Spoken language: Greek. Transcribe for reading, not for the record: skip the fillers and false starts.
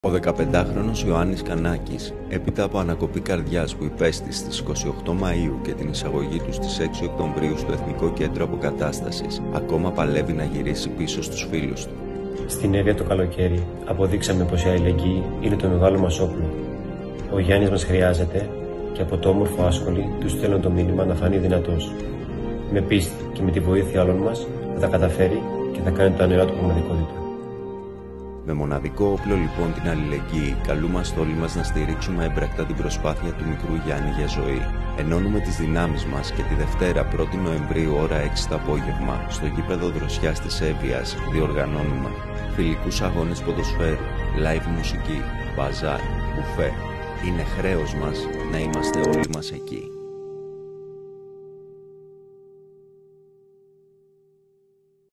Ο 15χρονος Ιωάννης Κανάκης, έπειτα από ανακοπή καρδιάς που υπέστη στις 28 Μαΐου και την εισαγωγή του στις 6 Οκτωβρίου στο Εθνικό Κέντρο Αποκατάστασης, ακόμα παλεύει να γυρίσει πίσω στους φίλους του. Στην Εύβοια το καλοκαίρι αποδείξαμε πως η αλληλεγγύη είναι το μεγάλο μας όπλο. Ο Γιάννης μας χρειάζεται και από το όμορφο Άσκολη του στέλνω το μήνυμα να φανεί δυνατός. Με πίστη και με τη βοήθεια άλλων μας θα τα καταφέρει και θα κάνει το ανερά του πραγματικότητα. Με μοναδικό όπλο λοιπόν την αλληλεγγύη, καλούμαστε όλοι μας να στηρίξουμε έμπρακτα την προσπάθεια του μικρού Γιάννη για ζωή. Ενώνουμε τις δυνάμεις μας και τη Δευτέρα 1η Νοεμβρίου ώρα 6 το απόγευμα στο γήπεδο Δροσιάς της Εύβοιας διοργανώνουμε φιλικούς αγώνες ποδοσφαίρου, live μουσική, μπαζάρ, μπουφέ. Είναι χρέος μας να είμαστε όλοι μας εκεί.